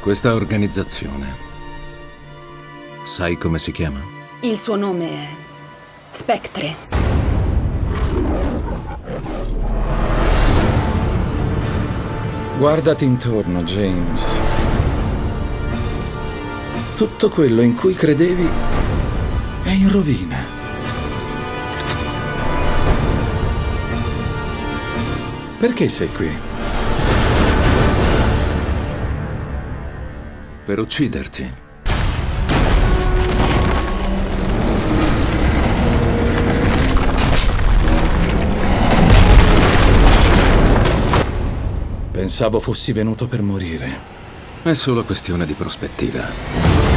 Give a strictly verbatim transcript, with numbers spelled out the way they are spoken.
Questa organizzazione, sai come si chiama? Il suo nome è Spectre. Guardati intorno, James. Tutto quello in cui credevi è in rovina. Perché sei qui? Per ucciderti. Pensavo fossi venuto per morire. È solo questione di prospettiva.